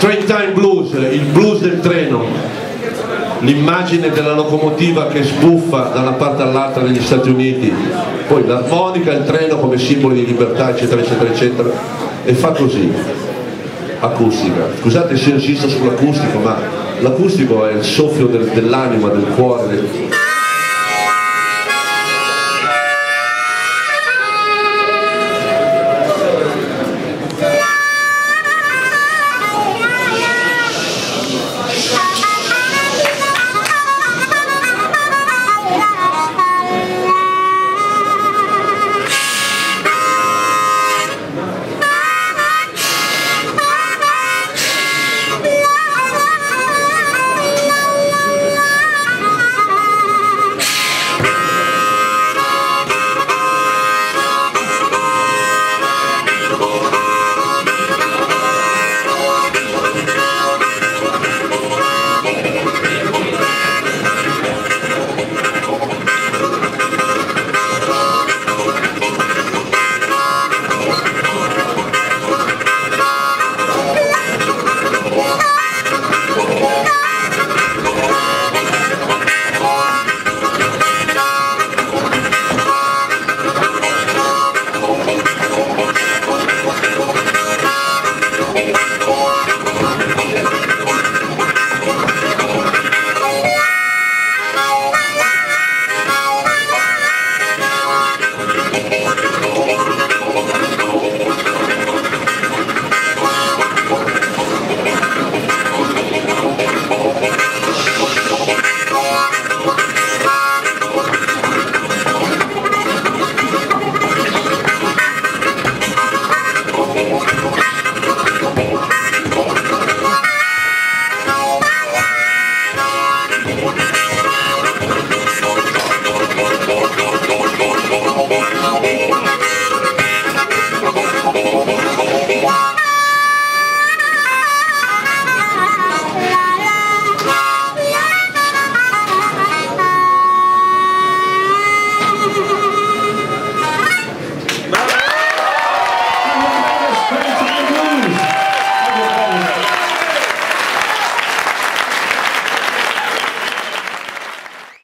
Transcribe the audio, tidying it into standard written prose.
Train Time Blues, il blues del treno, l'immagine della locomotiva che sbuffa da una parte all'altra negli Stati Uniti, poi l'armonica, il treno come simbolo di libertà, eccetera eccetera eccetera, e fa così, acustica. Scusate se insisto sull'acustico, ma l'acustico è il soffio dell'anima, del cuore,